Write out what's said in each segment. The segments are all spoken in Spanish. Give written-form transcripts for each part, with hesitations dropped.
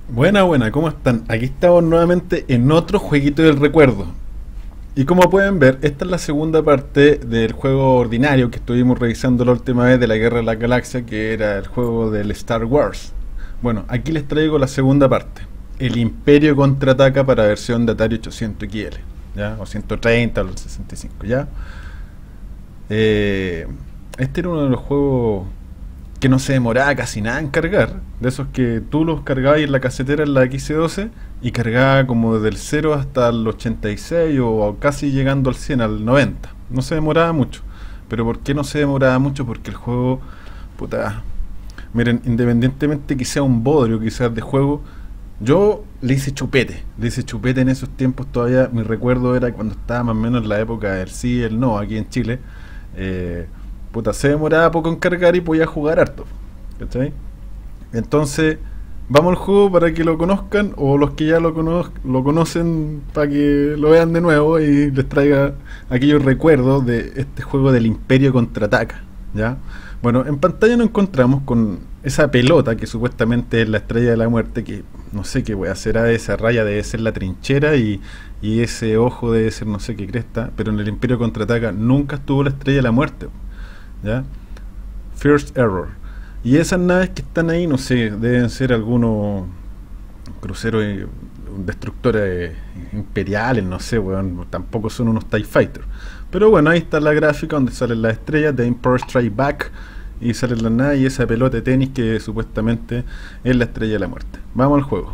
Buena, buena, ¿cómo están? Aquí estamos nuevamente en otro jueguito del recuerdo. Y como pueden ver, esta es la segunda parte del juego ordinario que estuvimos revisando la última vez de la Guerra de la Galaxia, que era el juego del Star Wars. Bueno, aquí les traigo la segunda parte. El Imperio contraataca para versión de Atari 800 XL, ¿ya? O 130 o el 65, ¿ya? Este era uno de los juegos que no se demoraba casi nada en cargar, de esos que tú los cargabas en la casetera en la X12 y cargaba como desde el 0 hasta el 86 o casi llegando al 100, al 90. No se demoraba mucho. Pero ¿por qué no se demoraba mucho? Porque el juego, puta, miren, independientemente que sea un bodrio quizás de juego, yo le hice chupete en esos tiempos todavía. Mi recuerdo era cuando estaba más o menos en la época del sí y el no aquí en Chile. eh, Puta, se demoraba poco en cargar y podía jugar harto, ¿cachai? Entonces, vamos al juego para que lo conozcan, o los que ya lo conocen para que lo vean de nuevo y les traiga aquellos recuerdos de este juego del Imperio Contraataca, ¿ya? Bueno, en pantalla nos encontramos con esa pelota que supuestamente es la Estrella de la Muerte, que no sé qué voy a hacer, esa raya debe ser la trinchera y ese ojo debe ser no sé qué cresta, pero en el Imperio Contraataca nunca estuvo la Estrella de la Muerte, ¿ya? First Error. Y esas naves que están ahí, no sé, deben ser algunos cruceros destructores imperiales, no sé, weón, tampoco son unos TIE Fighter. Pero bueno, ahí está la gráfica donde salen las estrellas de Empire Strike Back y salen las naves y esa pelota de tenis que supuestamente es la Estrella de la Muerte. Vamos al juego.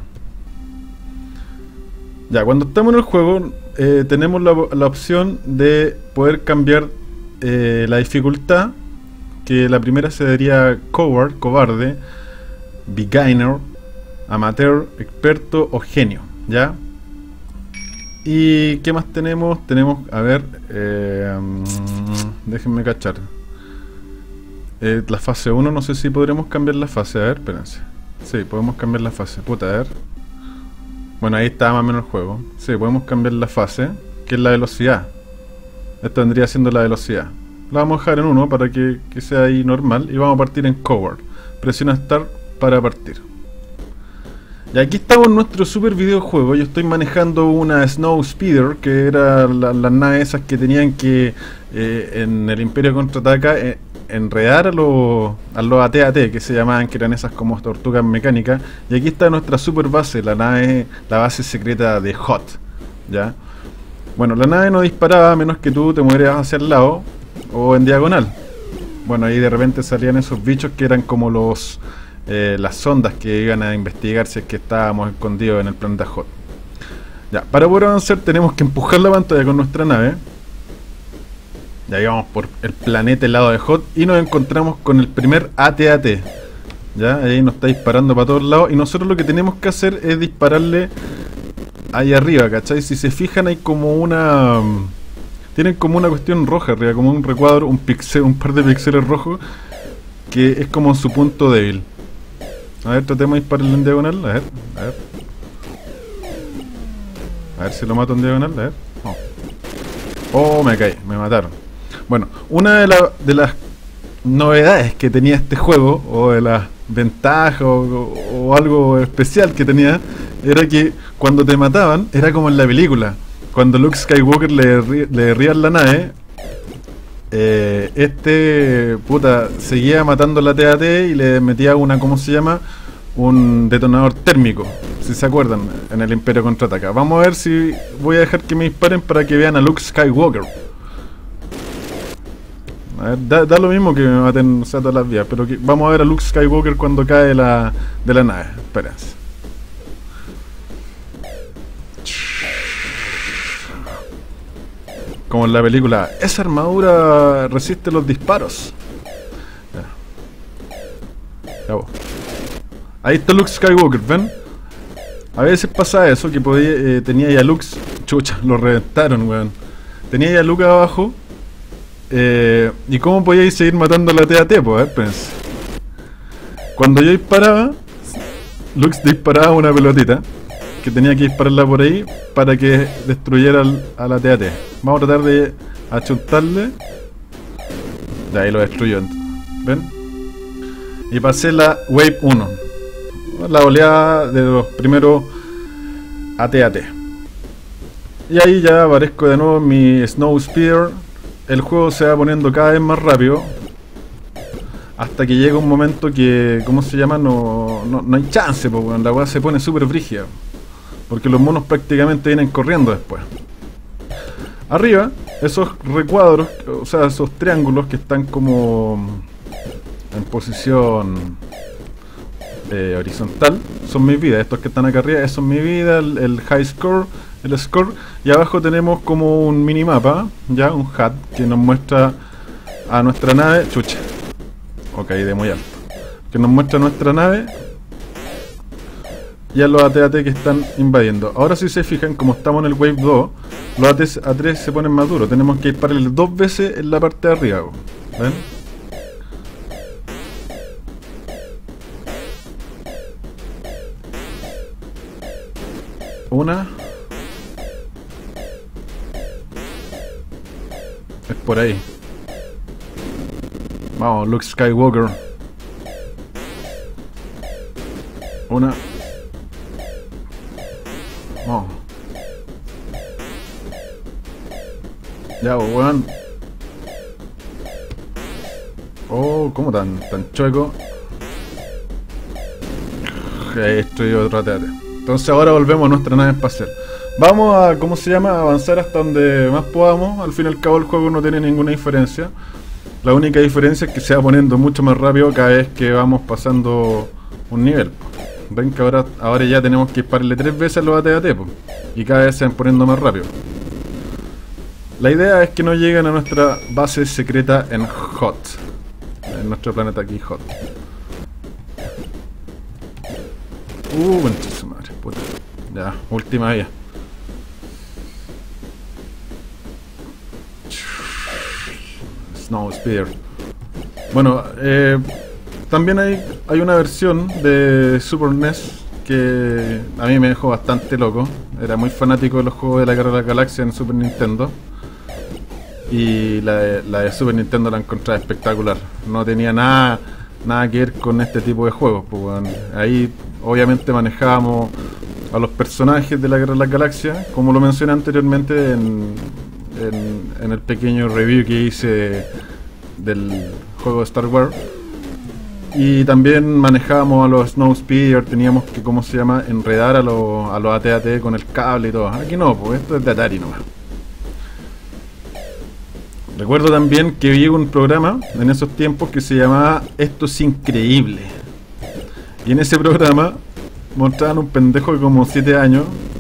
Ya, cuando estamos en el juego, tenemos la opción de poder cambiar la dificultad, que la primera sería Coward, cobarde, Beginner, Amateur, Experto o Genio, ¿ya? ¿Y qué más tenemos? Tenemos, a ver, déjenme cachar. La fase 1, no sé si podremos cambiar la fase, a ver, espérense. Sí, podemos cambiar la fase, puta, a ver. Bueno, ahí está más o menos el juego. Sí, podemos cambiar la fase, que es la velocidad. Esto vendría siendo la velocidad. La vamos a dejar en 1 para que sea ahí normal. Y vamos a partir en Coward. Presiona Start para partir. Y aquí estamos en nuestro super videojuego. Yo estoy manejando una Snow Speeder, que era las naves esas que tenían que en el Imperio Contraataca enredar a los AT-AT, que se llamaban, que eran esas como tortugas mecánicas. Y aquí está nuestra super base, la base secreta de Hot, ¿ya? Bueno, la nave no disparaba a menos que tú te movieras hacia el lado o en diagonal. Bueno, ahí de repente salían esos bichos que eran como las sondas que iban a investigar si es que estábamos escondidos en el planeta Hot. Ya, para poder avanzar tenemos que empujar la pantalla con nuestra nave. Ya íbamos por el planeta helado de Hot y nos encontramos con el primer AT-AT. Ya, ahí nos está disparando para todos lados y nosotros lo que tenemos que hacer es dispararle ahí arriba, ¿cachai? Si se fijan hay como una... Tienen como una cuestión roja arriba, como un recuadro, un par de píxeles rojos, que es como su punto débil. A ver, tratemos de dispararle en diagonal, a ver. A ver si lo mato en diagonal, a ver. Oh, me caí, me mataron. Bueno, una de las novedades que tenía este juego, o de las ventajas, o algo especial que tenía, era que cuando te mataban, era como en la película. Cuando Luke Skywalker le derriban la nave, puta, seguía matando la TAT y le metía una, ¿cómo se llama? Un detonador térmico, si se acuerdan, en el Imperio Contraataca. Vamos a ver si voy a dejar que me disparen para que vean a Luke Skywalker. A ver, da lo mismo que me maten, o sea, todas las vías, pero vamos a ver a Luke Skywalker cuando cae de la nave. Espérense. Como en la película, esa armadura resiste los disparos. Ya vos. Ahí está Luke Skywalker, ¿ven? A veces pasa eso, que tenía ya Luke... Chucha, lo reventaron, weón. Tenía ya Luke abajo. ¿Y cómo podíais seguir matando a la TAT? Pues, a ver, espérense. Cuando yo disparaba, Luke disparaba una pelotita que tenía que dispararla por ahí para que destruyera a la TAT. Vamos a tratar de achuntarle. De ahí lo destruyó. ¿Ven? Y pasé la Wave 1. la oleada de los primeros AT-AT. Y ahí ya aparezco de nuevo en mi Snow Speeder. El juego se va poniendo cada vez más rápido, hasta que llega un momento que, ¿cómo se llama? No hay chance, pues, la weá se pone súper brígida, porque los monos prácticamente vienen corriendo después. Arriba, esos recuadros, o sea, esos triángulos que están como en posición horizontal, son mis vidas. Estos que están acá arriba, eso es mi vida, el high score, el score. Y abajo tenemos como un minimapa, ya, un HUD, que nos muestra a nuestra nave. Chucha, ok, de muy alto. Que nos muestra nuestra nave y a los AT-AT que están invadiendo. Ahora si se fijan, como estamos en el Wave 2, los AT-3 se ponen más duros. Tenemos que dispararle 2 veces en la parte de arriba. ¿Ven? Una. Es por ahí. Vamos, Luke Skywalker. Una. Vamos. Ya, weón. Oh, ¿cómo tan chueco? Esto y otro AT-AT. Entonces ahora volvemos a nuestra nave espacial. Vamos a, ¿cómo se llama? Avanzar hasta donde más podamos. Al fin y al cabo el juego no tiene ninguna diferencia. La única diferencia es que se va poniendo mucho más rápido cada vez que vamos pasando un nivel. Ven que ahora ya tenemos que dispararle 3 veces a los AT-AT, y cada vez se van poniendo más rápido. La idea es que no lleguen a nuestra base secreta en Hot. En nuestro planeta aquí, Hot. Concha su madre, puta. Ya, última vía. Snow Speeder. Bueno, también hay una versión de Super NES que a mí me dejó bastante loco. Era muy fanático de los juegos de la Guerra de la Galaxia en Super Nintendo. Y la de Super Nintendo la encontraba espectacular. No tenía nada que ver con este tipo de juegos. Pues, bueno, ahí obviamente manejábamos a los personajes de la Guerra de la Galaxia, como lo mencioné anteriormente en el pequeño review que hice del juego de Star Wars. Y también manejábamos a los Snow Speeder, teníamos que, ¿cómo se llama?, enredar a los AT-AT con el cable y todo. Aquí no, pues esto es de Atari nomás. Recuerdo también que vi un programa en esos tiempos que se llamaba Esto es Increíble. Y en ese programa mostraban un pendejo de como 7 años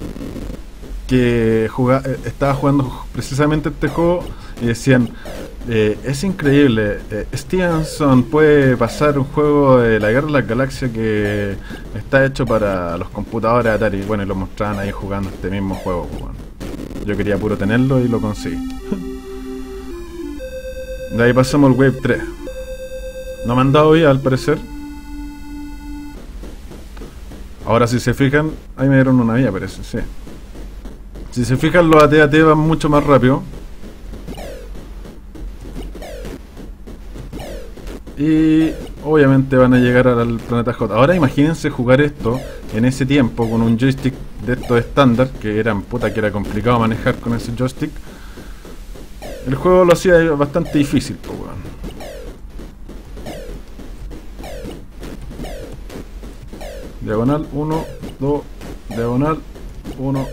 que estaba jugando precisamente este juego y decían: es increíble, Stevenson puede pasar un juego de la Guerra de las Galaxias que está hecho para los computadores Atari. Bueno, y lo mostraban ahí jugando este mismo juego. Bueno, yo quería puro tenerlo y lo conseguí. De ahí pasamos al Wave 3. No me han dado vida al parecer. Ahora si se fijan, ahí me dieron una vía, parece, sí. Si se fijan, los AT-AT van mucho más rápido. Y obviamente van a llegar al planeta Hot. Ahora imagínense jugar esto en ese tiempo con un joystick de estos estándar, que eran que era complicado manejar con ese joystick. El juego lo hacía bastante difícil, pues, weón. Diagonal 1, 2, diagonal 1.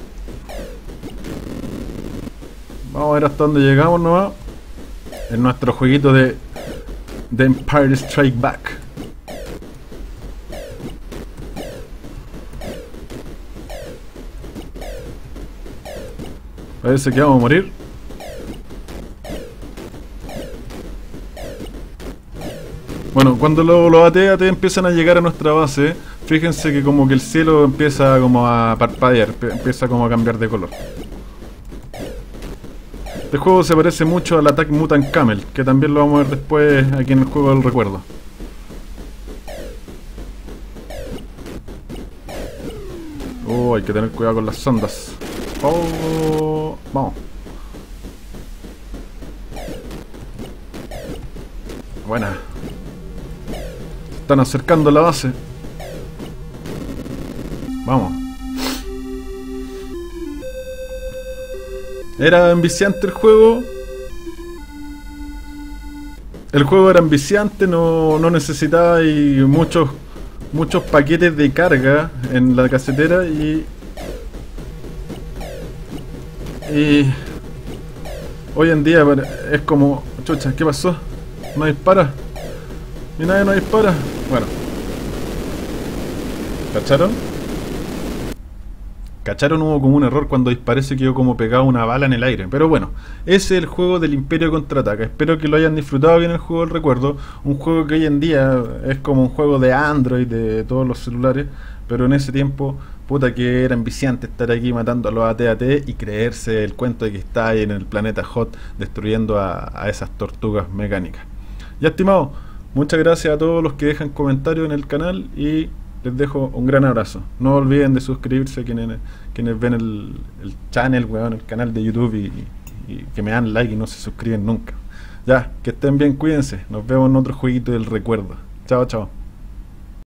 Vamos a ver hasta dónde llegamos nomás en nuestro jueguito de The Empire Strike Back. Parece que vamos a morir. Bueno, cuando los AT-AT empiezan a llegar a nuestra base, fíjense que como que el cielo empieza como a parpadear, empieza como a cambiar de color. Este juego se parece mucho al Attack Mutant Camel, que también lo vamos a ver después aquí en el juego del recuerdo. Hay que tener cuidado con las sondas. Vamos. Buena. Están acercando la base. Vamos. Era enviciante el juego. El juego era enviciante, no necesitaba muchos paquetes de carga en la casetera y hoy en día es como, chucha, ¿qué pasó? No dispara. Y nadie no dispara. Bueno. ¿Cacharon? ¿Cacharon? Hubo como un error cuando disparé, se quedó como pegado una bala en el aire. Pero bueno, ese es el juego del Imperio Contraataca. Espero que lo hayan disfrutado bien el juego del recuerdo. Un juego que hoy en día es como un juego de Android, de todos los celulares. Pero en ese tiempo, puta que era enviciante estar aquí matando a los AT-AT y creerse el cuento de que está ahí en el planeta Hot destruyendo a esas tortugas mecánicas. Ya, estimado, muchas gracias a todos los que dejan comentarios en el canal y les dejo un gran abrazo. No olviden de suscribirse quienes ven el channel, weón, el canal de YouTube y que me dan like y no se suscriben nunca. Ya, que estén bien, cuídense. Nos vemos en otro jueguito del recuerdo. Chao, chao.